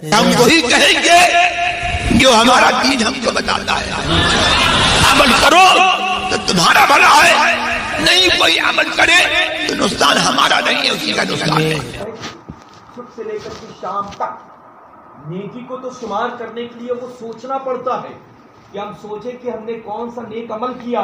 ہم وہی کہیں گے جو ہمارا دین ہم کو بتاتا ہے. عمل کرو تو تمہارا بھلا ہے، نہیں کوئی عمل کرے تو نقصان ہمارا نہیں ہے، اسی کا نقصان ہے. صبح سے لے کر کے شام تک نیکی کو تو شمار کرنے کے لیے وہ سوچنا پڑتا ہے کہ ہم سوچیں کہ ہم نے کون سا نیک عمل کیا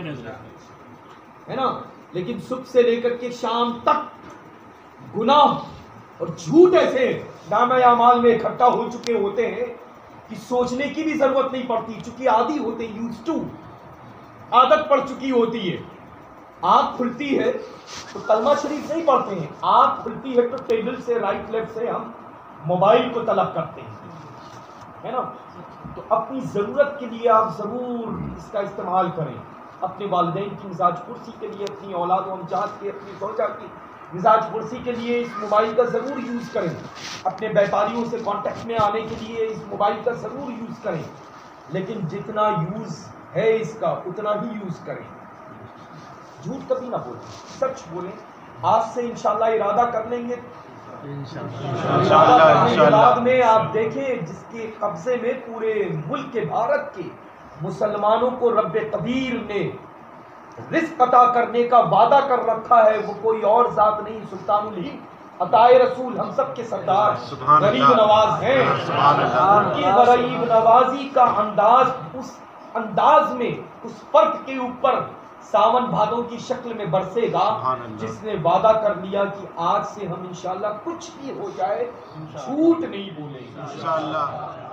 ہے نا. لیکن صبح سے لے کر کے شام تک گناہ اور جھوٹ ایسے نامہ اعمال میں اکٹھا ہو چکے ہوتے ہیں کہ سوچنے کی بھی ضرورت نہیں پڑتی، چونکہ عادی ہوتے، یوز ٹو، عادت پڑ چکی ہوتی ہے. آنکھ کھلتی ہے تو کلمہ شریف نہیں پڑھتے ہیں، آنکھ کھلتی ہے تو ٹیبل سے رائٹ لیفٹ سے ہم موبائل کو طلب کرتے ہیں، ہے نا. تو اپنی ضرورت کے لیے آپ ضرور اس کا استعمال کریں. اپنے والدین کی مزاج پرسی کے لیے، اپنی اولاد و امجاد کے، اپنی زوجہ کی مزاج پرسی کے لیے اس موبائل کا ضرور یوز کریں. اپنے بیپاریوں سے کانٹیکٹ میں آنے کے لیے اس موبائل کا ضرور یوز کریں. لیکن جتنا یوز ہے اس کا اتنا ہی یوز کریں. جھوٹ کبھی نہ بولیں، سچ بولیں. آج سے انشاءاللہ ارادہ کر لیں گے. ارادہ کرنے کے بعد میں آپ دیکھیں جس کے قبضے میں پورے ملک بھارت کے مسلمانوں کو رب قدیر نے رزق عطا کرنے کا وعدہ کر رکھا ہے، وہ کوئی اور ذات نہیں، سلطان الہند عطائے رسول ہم سب کے سردار غریب نواز ہیں. ان کی غریب نوازی کا انداز، اس انداز میں، اس فرق کے اوپر ساون بھادوں کی شکل میں برسے گا جس نے وعدہ کر لیا کہ آج سے ہم انشاءاللہ کچھ بھی ہو جائے جھوٹ نہیں بولیں گے.